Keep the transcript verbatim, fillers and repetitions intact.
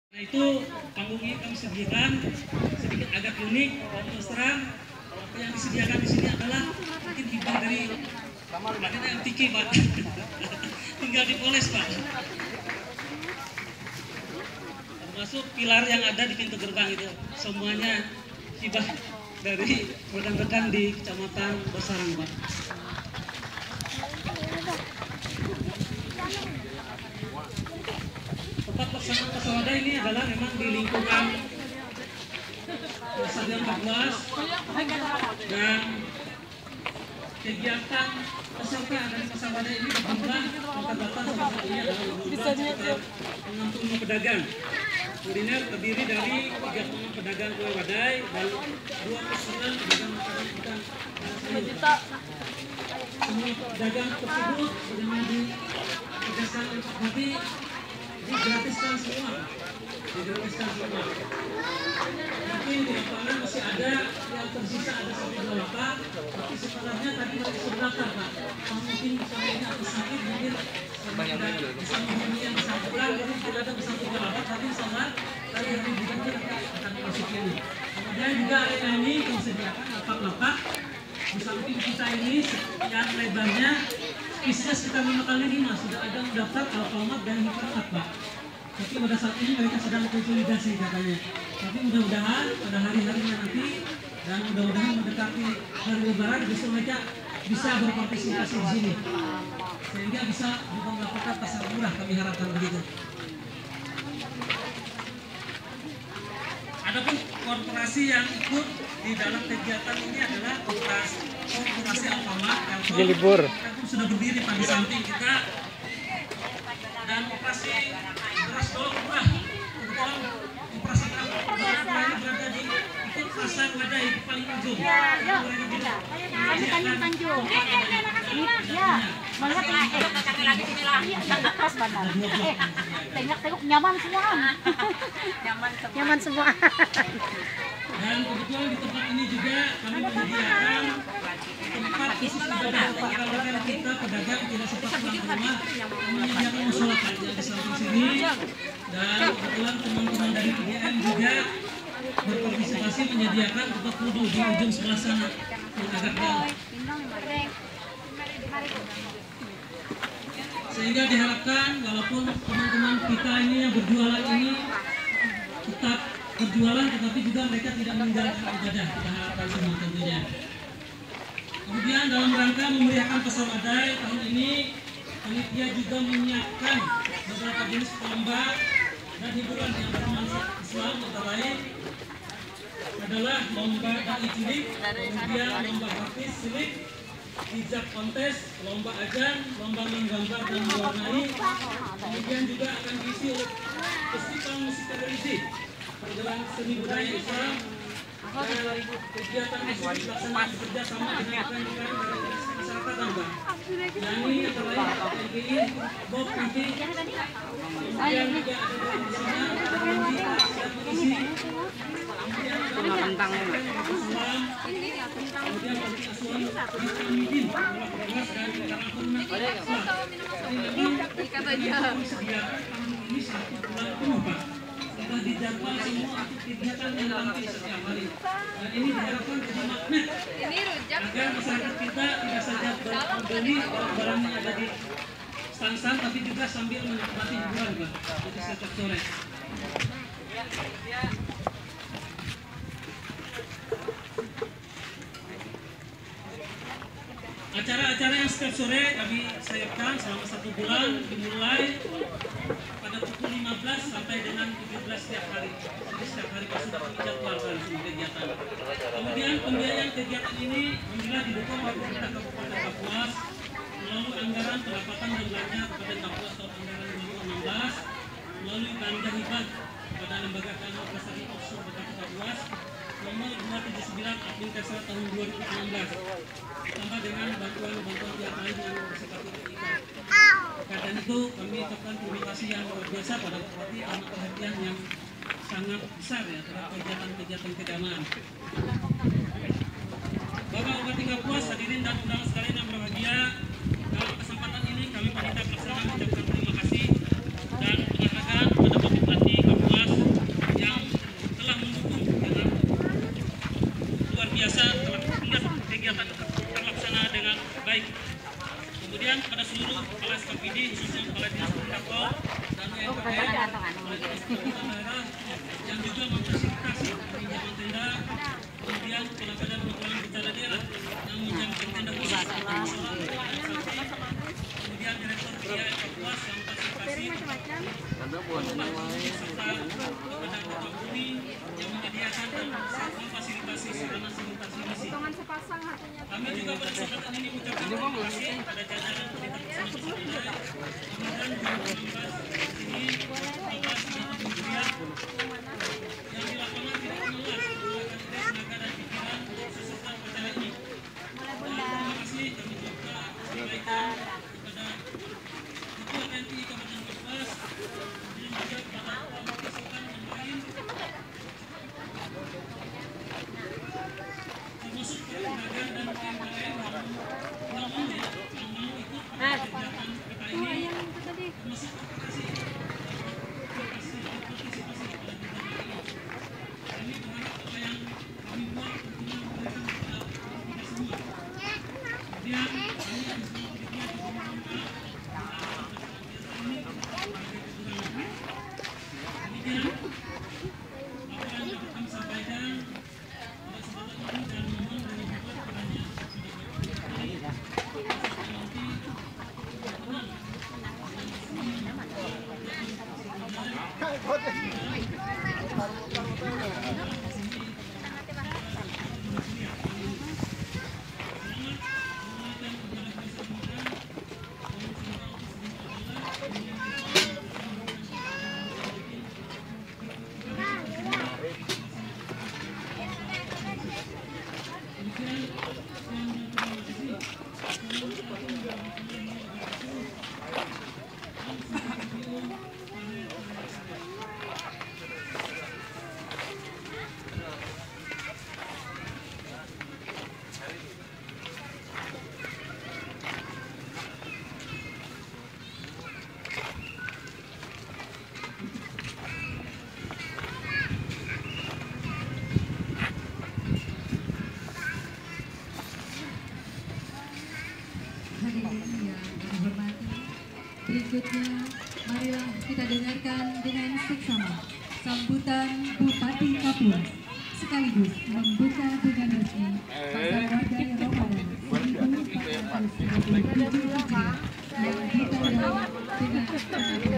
Nah itu panggung ini kami sediakan sedikit agak unik. Terus terang apa yang disediakan di sini adalah mungkin hibah dari Adina M T K Pak. Tinggal dipoles Pak. Termasuk pilar yang ada di pintu gerbang itu semuanya hibah dari rekan-rekan di Kecamatan Basarang Pak. Tempat pelaksanaan Pasawada ini adalah memang di lingkungan Stadion empat belas dan kegiatan peserta dari Pasawada ini berjumlah terbatas salah satunya adalah berjumlah sekitar enam puluh lima pedagang kuliner terdiri dari tiga puluh enam pedagang kue wadai dan dua puluh sembilan pedagang makanan ikan sayur. Semua pedagang tersebut dengan ditegaskan oleh Pak Bupati digratiskan semua, digratiskan semua. Mungkin di lapangan masih ada yang tersisa ada satu dua lapak, tapi sebenarnya tadi mereka sudah daftar Pak. Mungkin misalnya atau sakit mungkin tidak bisa menghubungi yang bersangkutan, mungkin tidak ada bisa tiga lapak, tapi misalnya tadi hari bukan kita akan dimasuki ini. Kemudian juga arena ini disediakan lapak-lapak di samping kita ini yang lebarnya isinya sekitar lima kali lima sudah ada mendaftar Alfamart dan Hipermat Pak. Tapi pada saat ini mereka sedang konsolidasi katanya. Tapi mudah-mudahan pada hari-harinya nanti dan mudah-mudahan mendekati hari Lebaran justru mereka bisa berpartisipasi di sini sehingga bisa juga melakukan pasar murah, kami harapkan begitu. Adapun korporasi yang ikut di dalam kegiatan ini adalah korporasi korporasi Alfamart yang libur sudah berdiri pada samping kita dan operasi beras dolok murah kebetulan operasi Alfamart berada di ikut pasar wadai di paling ujung. Ya, ya. Kami Tanjung Tanjung. Ya, melihat ini lagi sini lah. Tengok pas bandar. Eh, tengok-tengok nyaman semua. Nyaman semua. Nyaman semua. Dan kebetulan di tempat ini juga kami menyediakan tempat khusus ibadah rekan-rekan kita pedagang tidak sempat pulang ke rumah. Kami menyediakan musola yang di samping sini dan kebetulan teman-teman dari P D M juga berpartisipasi menyediakan tempat wudhu di ujung sebelah sana yang agak jauh. Sehingga diharapkan walaupun teman-teman kita ini yang berjualan ini tetap berjualan tetapi juga mereka tidak meninggalkan ibadah, kita harapkan semua tentunya. Kemudian dalam rangka memeriahkan Pasar Wadai tahun ini panitia juga menyiapkan beberapa jenis lomba dan hiburan yang bernuansa Islam antara lain adalah lomba dai cilik, kemudian lomba hafiz cilik, hijab kontes, lomba ajan, lomba menggambar dan mewarnai, kemudian juga akan diisi oleh festival musik religi, pergerakan seni budaya Islam, dan kegiatan musik dilaksanakan bekerjasama dengan rekan-rekan dari masyarakat Pak. Dan ini antara lain L G I, Bob T V, kemudian juga ada dari sana, ada Mandi, ada Polisi, kemudian ada tentang Islam, kemudian Panti Asuhan Islamidin, Melakukan dan Karantina Islam. Jadi memang disediakan tahun ini satu bulan penuh Pak. Sudah dijadwal semua kegiatan yang tampil setiap hari. Dan ini diharapkan jadi magnet agar masyarakat kita tidak saja membeli barang-barang yang ada di stand-stand, tapi juga sambil menikmati hiburan Pak. Itu setiap sore. Acara-acara yang setiap sore kami siapkan selama satu bulan dimulai pada pukul lima belas sampai dengan tujuh belas setiap hari. Jadi setiap hari kita sudah kami jadwalkan semua kegiatan. Kemudian pembiayaan kegiatan ini alhamdulillah didukung oleh pemerintah Kabupaten Kapuas melalui anggaran pendapatan dan belanja Kabupaten Kapuas tahun anggaran dua ribu enam belas melalui belanja hibah pada lembaga keuangan prestasi offshore Kabupaten Kapuas nomor dua tujuh sembilan Admin Kesra tahun dua ribu enam belas ditambah dengan bantuan-bantuan pihak lain yang bersifat ikat. Karena itu kami ucapkan terima kasih yang luar biasa pada Bupati karena perhatian yang sangat besar ya terhadap kegiatan-kegiatan keagamaan. Bapak Bupati Kapuas, hadirin dan undangan sekalian yang berbahagia, dalam kesempatan ini kami panitia pelaksana mengucapkan terima kasih dan mengatakan kepada Bapak Bupati Kapuas daerah yang juga memfasilitasi pinjaman tenda, kemudian kepala badan penanggulangan bencana daerah yang menyiapkan tenda khusus untuk masalah kemudian direktur P I A Evakuas yang memfasilitasi serta kepada Kota Bumi yang menyediakan dan memfasilitasi sarana sanitasi misi. Kami juga pada kesempatan ini mengucapkan terima kasih kepada jajaran pemerintah Pusat Semarang, kemudian dua ribu enam belas ini Bapak Senat Kementerian yang di lapangan tidak menolak menggunakan tenaga dan pikiran sesuai acara ini. Dan terima kasih kami juga sampaikan kepada Ketua T N I Kabupaten Brebes dan juga kepada Ketua Pasukan yang lain, termasuk kelembagaan dan yang lain yang mau yang mau ikut pada kegiatan kita ini, termasuk partisipasi partisipasi pada kegiatan ini. Kami berharap apa yang kami buat tentunya memberikan kepada kita semua. Kemudian kami akan selanjutnya juga meminta ini demikian apa yang dapat kami sampaikan pada kesempatan ini dan mohon dari Bapak kepadanya berikutnya, marilah kita dengarkan dengan seksama sambutan Bupati Kapuas sekaligus membuka dengan resmi Pasar Warga Ramadan seribu empat ratus dua puluh tujuh Hijriah yang ditandai dengan